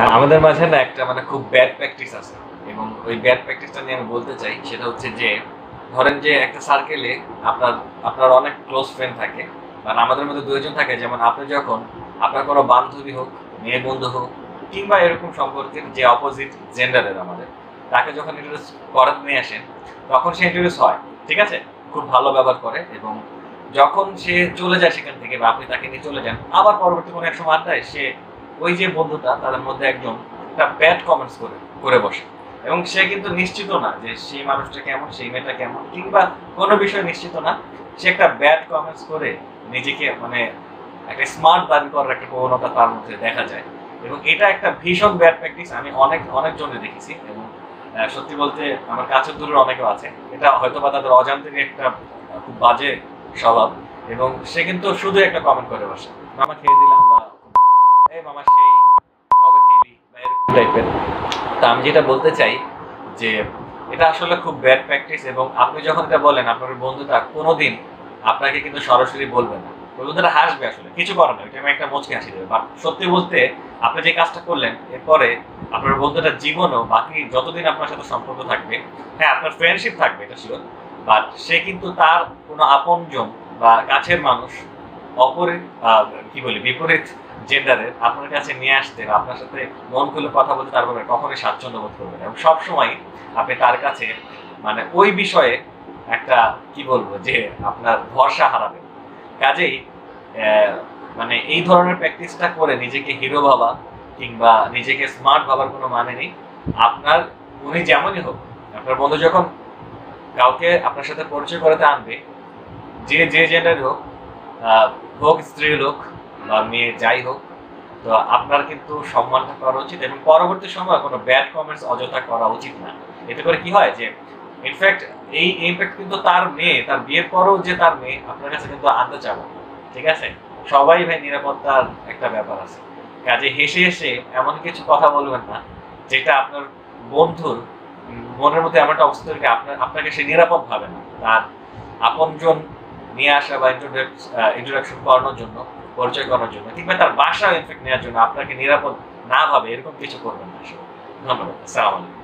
আমাদের মাঝে না একটা মানে খুব ব্যাড প্র্যাকটিস আছে এবং ওই ব্যাড প্র্যাকটিসটা নিয়ে আমি বলতে চাই সেটা হচ্ছে যে ধরেন যে একটা সার্কেলে আপনার আপনার অনেক ক্লোজ ফ্রেন্ড থাকে মানে আমাদের মধ্যে দুইজন থাকে যেমন আপনি যখন আপনার কোনো বান্ধবী হোক মেয়ে বন্ধু হোক কিংবা এরকম সম্পর্কের যে অপোজিট জেন্ডারের আমাদের তাকে যখন ইন্ট্রোডিউস করাতে নিয়ে আসেন তখন সে ইন্ট্রোডিউস হয় ঠিক আছে খুব ভালো ব্যবহার করে এবং যখন সে চলে যায় সেখান থেকে বা আপনি তাকে নিয়ে চলে যান আবার পরবর্তী কোনো এক সময় আড্ডায় সে ওই যে বন্ধুটা তাদের মধ্যে একজন একটা ব্যাড কমেন্টস করে করে বসে এবং সে কিন্তু নিশ্চিত না যে সেই মানুষটা কেমন সেই মেয়েটা কেমন কিংবা কোনো বিষয় নিশ্চিত না সে একটা ব্যাড কমেন্টস করে নিজেকে মানে একটা স্মার্ট দাবি করার একটা প্রবণতা তার মধ্যে দেখা যায় এবং এটা একটা ভীষণ ব্যাড প্র্যাকটিস আমি অনেকজনে দেখেছি এবং সত্যি বলতে আমার কাছের দূরের অনেকেও আছে এটা হয়তো বা তাদের অজান্তেরই একটা খুব বাজে স্বভাব এবং সে কিন্তু শুধু একটা কমেন্ট করে বসে মামা খেয়ে দিলাম বা এই মামা সেই কবে খেলি বা এরকম টাইপের। তা আমি যেটা বলতে চাই যে এটা আসলে খুব ব্যাড প্র্যাকটিস এবং আপনি যখন এটা বলেন আপনার বন্ধুটা কোনোদিন আপনাকে কিন্তু সরাসরি বলবে না ওই বন্ধুটা হাসবে আসলে কিছু করে না ওইটা আমি একটা মুচকি হাসি দেবে বাট সত্যি বলতে আপনি যে কাজটা করলেন এরপরে আপনার বন্ধুটার জীবনও বাকি যতদিন আপনার সাথে সম্পর্ক থাকবে হ্যাঁ আপনার ফ্রেন্ডশিপ থাকবে এটা শিওর বাট সে কিন্তু তার কোনো আপনজন বা কাছের মানুষ অপরিত কি বলি বিপরীত জেন্ডারের আপনার কাছে নিয়ে আসতে বা আপনার সাথে মন খুলে কথা বলতে তার ব্যাপারে কখনোই স্বাচ্ছন্দ্য বোধ করবেন এবং সবসময় আপনি তার কাছে মানে ওই বিষয়ে একটা কি বলবো যে আপনার ভরসা হারাবেন কাজেই মানে এই ধরনের প্র্যাকটিসটা করে নিজেকে হিরো ভাবা কিংবা নিজেকে স্মার্ট ভাবার কোনো মানে নেই আপনার উনি যেমনই হোক আপনার বন্ধু যখন কাউকে আপনার সাথে পরিচয় করাতে আনবে যে যে জেন্ডার হোক হোক স্ত্রী হোক বা মেয়ে যাই হোক তো আপনার কিন্তু সম্মানটা করা উচিত এবং পরবর্তী সময় কোনো ব্যাড কমেন্টস অযথা করা উচিত না এতে করে কি হয় যে ইনফ্যাক্ট এই ইম্প্যাক্ট কিন্তু তার মেয়ে তার বিয়ের পরেও যে তার মেয়ে আপনার কাছে কিন্তু আনতে চাবো ঠিক আছে সবাই ভাই নিরাপত্তার একটা ব্যাপার আছে কাজে হেসে হেসে এমন কিছু কথা বলবেন না যেটা আপনার বন্ধুর মনের মধ্যে এমন একটা অবস্থা তৈরি আপনাকে সে নিরাপদ ভাবে না তার আপনজন নিয়ে আসা বা ইন্ট্রোডাকশন করানোর জন্য পরিচয় করানোর জন্য কিংবা তার বাসা ইনফেক্ট নেওয়ার জন্য আপনাকে নিরাপদ না ভাবে এরকম কিছু করবেন না। ধন্যবাদ। আসসালামু আলাইকুম।